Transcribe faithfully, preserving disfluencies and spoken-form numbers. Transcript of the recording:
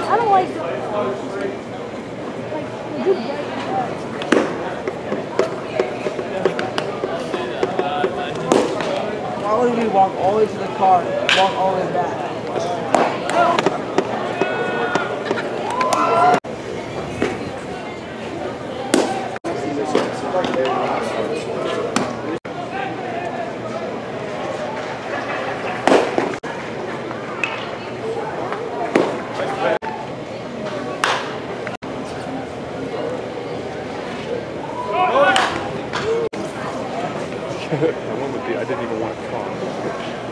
I don't like. Like, you break. Why would we walk all the way to the car, walk all the way back? I went with the, I didn't even want to call.